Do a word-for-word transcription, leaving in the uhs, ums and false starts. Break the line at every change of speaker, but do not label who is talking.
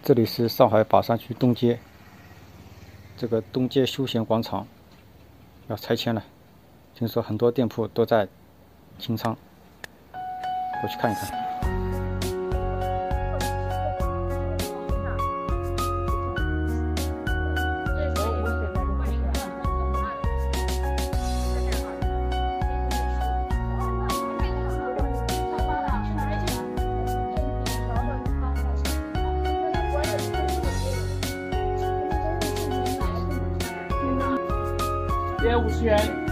这里是上海法山区东街，这个东街休闲广场要拆迁了，听说很多店铺都在清仓，过去看一看。
约五十元。